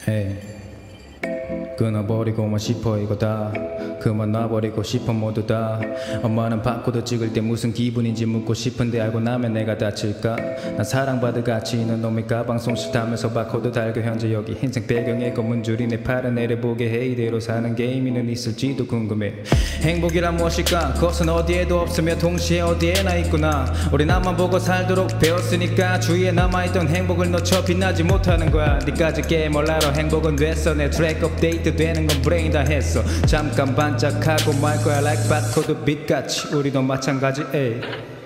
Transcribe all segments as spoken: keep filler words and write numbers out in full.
Hey. 끊어버리고만 싶어 이거 다 그만 놔버리고 싶어 모두 다 엄마는 바코드 찍을 때 무슨 기분인지 묻고 싶은데 알고 나면 내가 다칠까 난 사랑받을 가치 있는 놈이 가방 손실 타면서 바코드 달고 현재 여기 인생 배경에 검은 줄이 내 팔을 내려보게 해 이대로 사는 게임이는 있을지도 궁금해 행복이란 무엇일까 그것은 어디에도 없으며 동시에 어디에나 있구나 우리 나만 보고 살도록 배웠으니까 주위에 남아있던 행복을 놓쳐 빛나지 못하는 거야 니까지 게임을 알아 행복은 됐어 내 트랙 업데이트 되는 건 브레인 다 했어 잠깐 반짝하고 말 거야 like 바코드 빛같이 우리도 마찬가지 에이.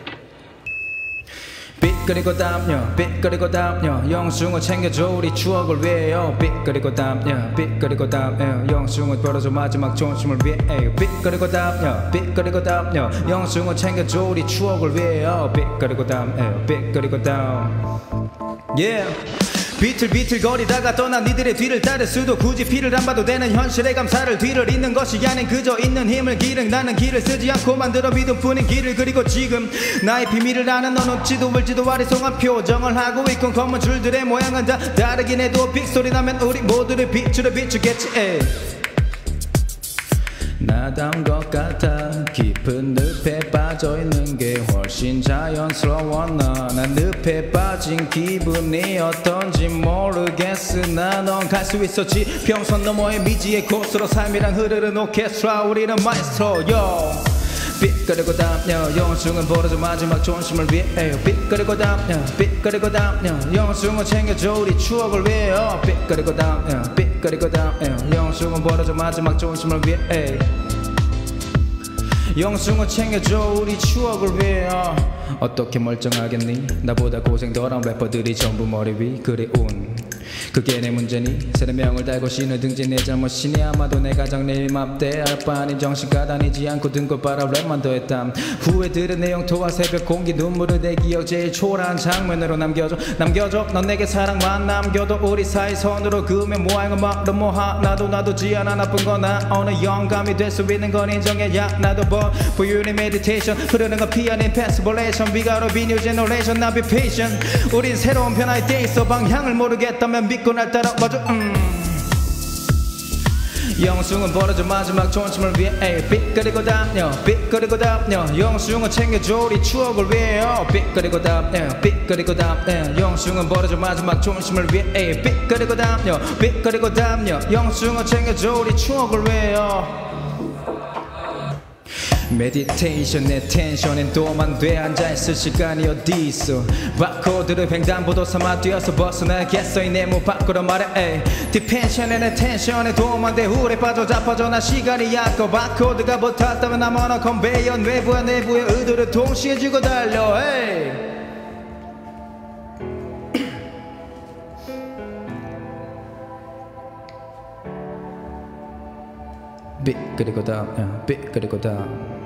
삐그리고 담요 삐그리고 담요 영숭을 챙겨줘 우리 추억을 위해요 삐그리고 담요 삐그리고 담요 영숭을 벌어줘 마지막 존심을 위해 삐그리고 담요 삐그리고 담요 영숭을 챙겨줘 우리 추억을 위해요 삐그리고 담요 삐그리고 담 yeah 비틀비틀거리다가 떠난 니들의 뒤를 따를 수도 굳이 피를 안 봐도 되는 현실의 감사를 뒤를 잇는 것이 아닌 그저 있는 힘을 기른 나는 길을 쓰지 않고 만들어 믿음 뿐인 길을 그리고 지금 나의 비밀을 아는 너는 지도 울지도 아리송한 표정을 하고 있건 검은 줄들의 모양은 다 다르긴 해도 빅소리 나면 우리 모두를 빛으로 비추겠지 에이. 나다운 것 같아 깊은 늪에 빠져있는 게 훨씬 자연스러워 난 늪에 빠진 기분이 어떤지 모르겠으나 넌 갈 수 있었지 평선 너머의 미지의 곳으로 삶이란 흐르는 오케스트라 우리는 마이스트로 yo. 삐그리고 담요 영숭은 벌어져 마지막 존심을 위해 삐그리고 담요 삐그리고 담요 영숭은 챙겨줘 우리 추억을 위해요 삐그리고 담요 삐그리고 담요 영숭은 벌어져 마지막 존심을 위해 영숭은 챙겨줘 우리 추억을 위해요 어떻게 멀쩡하겠니 나보다 고생 덜한 래퍼들이 전부 머리 위 그래 운 그게 내 문제니 세네 명을 달고 신을 등진 내 잘못이니 아마도 내 가장 내 일맘때 알바 아닌 정신가 다니지 않고 등골 빨아 랩만 더했담 후회들은 내 영토와 새벽 공기 눈물을 내 기억 제일 초라한 장면으로 남겨줘 남겨줘 넌 내게 사랑만 남겨도 우리 사이 선으로 그으면 뭐하는 말로 뭐하 나도 놔두지 않아 나쁜 거나 어느 영감이 될 수 있는 건 인정해야 나도 뭐 For you in meditation 흐르는 건 피아닌 패스볼레이션 We got a be new generation now be patient 우린 새로운 변화에 돼 있어 방향을 모르겠다면 믿고 날 따라와줘 음. 영숭은 벌어져 마지막 존심을 위해 삐그리고 담요 삐그리고 담요 영숭은 챙겨줘 우리 추억을 위해요 삐그리고 담요 삐그리고 담요 영숭은 벌어져 마지막 존심을 위해 삐그리고 담요 삐그리고 담요 영숭은 챙겨줘 우리 추억을 위해요 메디테이션 내 텐션엔 도만 돼 앉아있을 시간이 어디있어 바코드를 횡단보도 삼아 뛰어서 벗어나겠어 이 네모 밖으로 말해 에이. 디펜션에 내 텐션에 도만 돼 훌에 빠져 자빠져 나 시간이 약고 바코드가 붙었다면 나 언어 컨베이어 외부와 내부의 의도를 동시에 주고 달려 에이. 삐그리고 담 삐그리고 담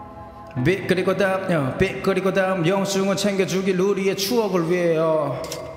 삐그리고 담요 삐그리고 담 영숭은 챙겨주길 우리의 추억을 위해요